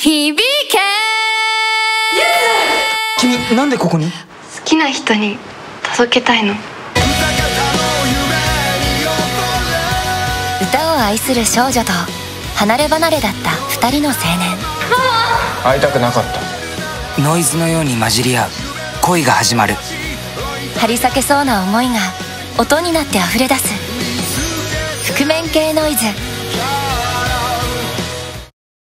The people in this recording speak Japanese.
響け。 君なんでここに？ 好きな人に届けたいの。 歌を愛する少女と離れ離れだった2人の青年。 会いたくなかった。 ノイズのように混じり合う恋が始まる。 張り裂けそうな思いが音になって溢れ出す。覆面系ノイズ。